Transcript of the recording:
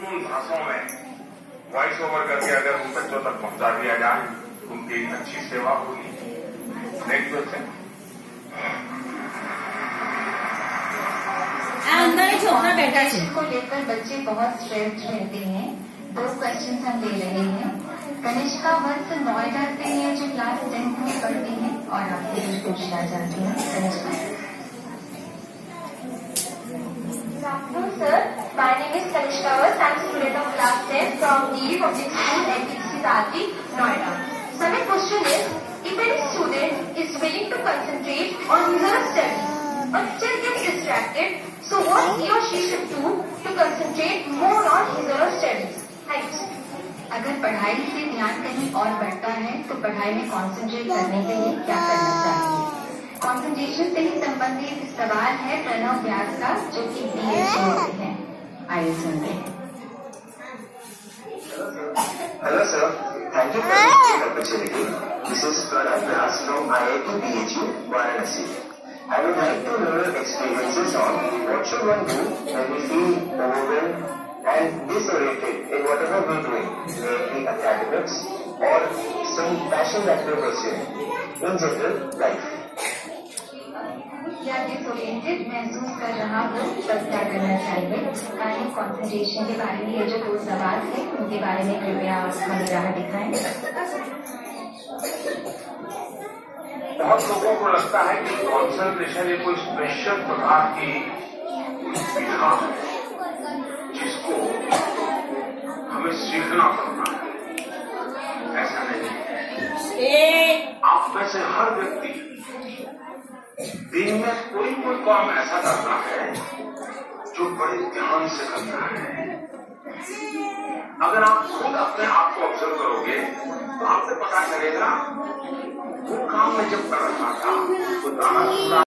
उन भाषाओं में वॉइस ओवर करके अगर उन बच्चों तक पहुंचा दिया जाए उनकी अच्छी सेवा होगी। Next question. को लेकर बच्चे बहुत स्ट्रेस रहते हैं। 2 क्वेश्चन हम ले रहे हैं। कनिष्का वंश नोएडा से है जो क्लास 10th में पढ़ती है और आपसे कुछ पूछना चाहती है। Kanishka. Sir, my name is Kanishka Vans. I am a student of class 10 from DD Public School, NPC Sarthi, Noida. So my question is, if any student is willing to concentrate on his studies but still gets distracted, so what he or she should do to concentrate more on his or her studies? Thanks. अगर पढ़ाई से ध्यान कहीं और बढ़ता है तो पढ़ाई में कॉन्सेंट्रेट करने के लिए क्या करना चाहिए? कॉन्सेंट्रेशन से ही संबंधित सवाल है प्रणव व्यास का, जो कि BHU से है। आइए सुनते हैं। Hello sir, thank you for this opportunity. This is Pranav Vyas from IIT BHU, Varanasi. I would like to know your experiences on what should one do when we feel overwhelmed and disoriented in whatever we're doing, maybe academics or some passion that we're pursuing, in general life. या disoriented महसूस कर रहा हो तब क्या करना चाहिए? Concentration के बारे में ये जो 2 सवाल थे उनके बारे में कृपया हमें राह दिखाएं। बहुत लोगों को लगता है कि कॉन्सेंट्रेशन एक कोई स्पेशल प्रकार की विधा है जिसको हमें सीखना पड़ता है। ऐसा नहीं। आप में से हर व्यक्ति दिन में कोई काम ऐसा करता है जो बड़े ध्यान से करता है। अगर आप खुद अपने आप को ऑब्जर्व करोगे तो आपको पता चलेगा वो काम मैं जब कर रहा था तो